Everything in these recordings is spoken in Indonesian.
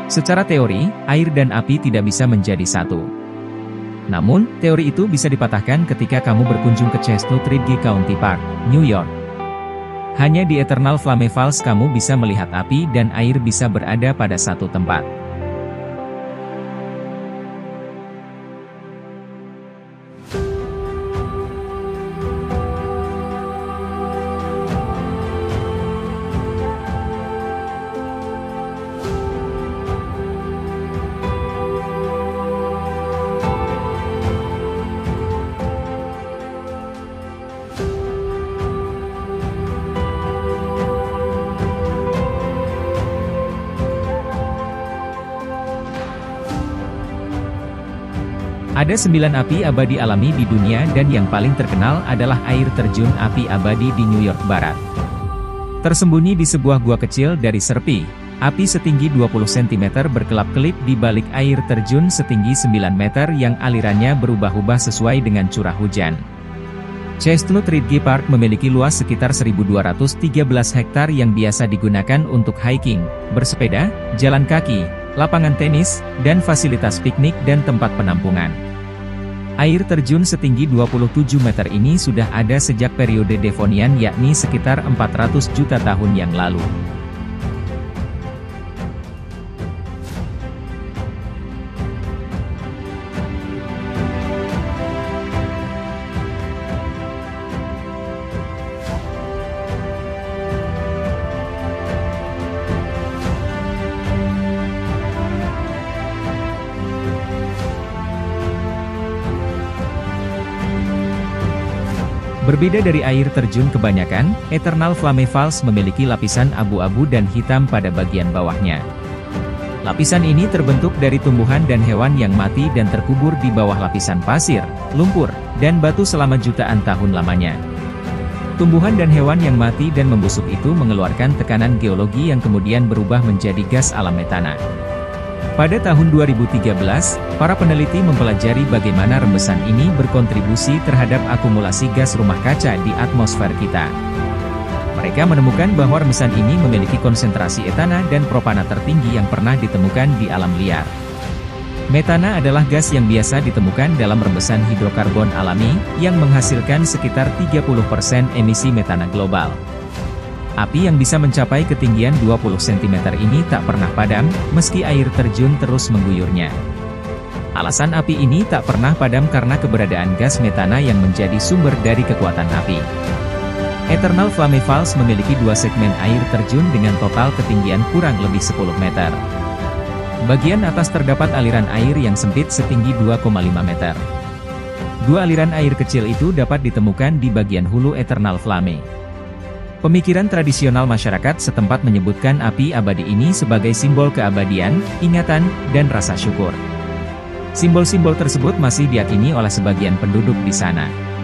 Secara teori, air dan api tidak bisa menjadi satu. Namun, teori itu bisa dipatahkan ketika kamu berkunjung ke Chestnut Ridge County Park, New York. Hanya di Eternal Flame Falls kamu bisa melihat api dan air bisa berada pada satu tempat. Ada 9 api abadi alami di dunia dan yang paling terkenal adalah air terjun api abadi di New York Barat. Tersembunyi di sebuah gua kecil dari Serpi, api setinggi 20 cm berkelap-kelip di balik air terjun setinggi 9 meter yang alirannya berubah-ubah sesuai dengan curah hujan. Chestnut Ridge Park memiliki luas sekitar 1.213 hektar yang biasa digunakan untuk hiking, bersepeda, jalan kaki, lapangan tenis, dan fasilitas piknik dan tempat penampungan. Air terjun setinggi 27 meter ini sudah ada sejak periode Devonian yakni sekitar 400 juta tahun yang lalu. Berbeda dari air terjun kebanyakan, Eternal Flame Falls memiliki lapisan abu-abu dan hitam pada bagian bawahnya. Lapisan ini terbentuk dari tumbuhan dan hewan yang mati dan terkubur di bawah lapisan pasir, lumpur, dan batu selama jutaan tahun lamanya. Tumbuhan dan hewan yang mati dan membusuk itu mengeluarkan tekanan geologi yang kemudian berubah menjadi gas alam metana. Pada tahun 2013, para peneliti mempelajari bagaimana rembesan ini berkontribusi terhadap akumulasi gas rumah kaca di atmosfer kita. Mereka menemukan bahwa rembesan ini memiliki konsentrasi etana dan propana tertinggi yang pernah ditemukan di alam liar. Metana adalah gas yang biasa ditemukan dalam rembesan hidrokarbon alami, yang menghasilkan sekitar 30% emisi metana global. Api yang bisa mencapai ketinggian 20 cm ini tak pernah padam, meski air terjun terus mengguyurnya. Alasan api ini tak pernah padam karena keberadaan gas metana yang menjadi sumber dari kekuatan api. Eternal Flame Falls memiliki 2 segmen air terjun dengan total ketinggian kurang lebih 10 meter. Bagian atas terdapat aliran air yang sempit setinggi 2,5 meter. Dua aliran air kecil itu dapat ditemukan di bagian hulu Eternal Flame. Pemikiran tradisional masyarakat setempat menyebutkan api abadi ini sebagai simbol keabadian, ingatan, dan rasa syukur. Simbol-simbol tersebut masih diyakini oleh sebagian penduduk di sana.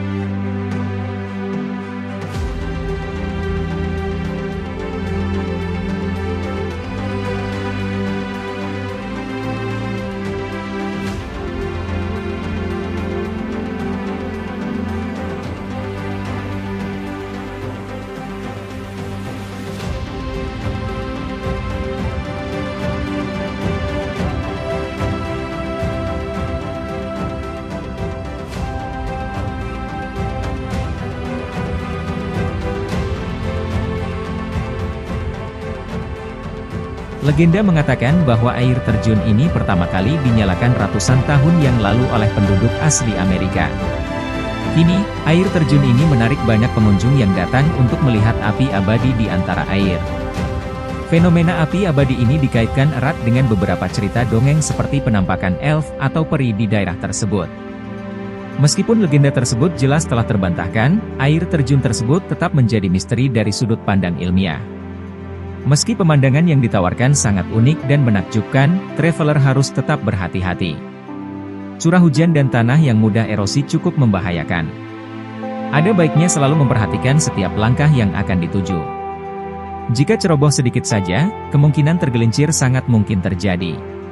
Legenda mengatakan bahwa air terjun ini pertama kali dinyalakan ratusan tahun yang lalu oleh penduduk asli Amerika. Kini, air terjun ini menarik banyak pengunjung yang datang untuk melihat api abadi di antara air. Fenomena api abadi ini dikaitkan erat dengan beberapa cerita dongeng seperti penampakan elf atau peri di daerah tersebut. Meskipun legenda tersebut jelas telah terbantahkan, air terjun tersebut tetap menjadi misteri dari sudut pandang ilmiah. Meski pemandangan yang ditawarkan sangat unik dan menakjubkan, traveler harus tetap berhati-hati. Curah hujan dan tanah yang mudah erosi cukup membahayakan. Ada baiknya selalu memperhatikan setiap langkah yang akan dituju. Jika ceroboh sedikit saja, kemungkinan tergelincir sangat mungkin terjadi.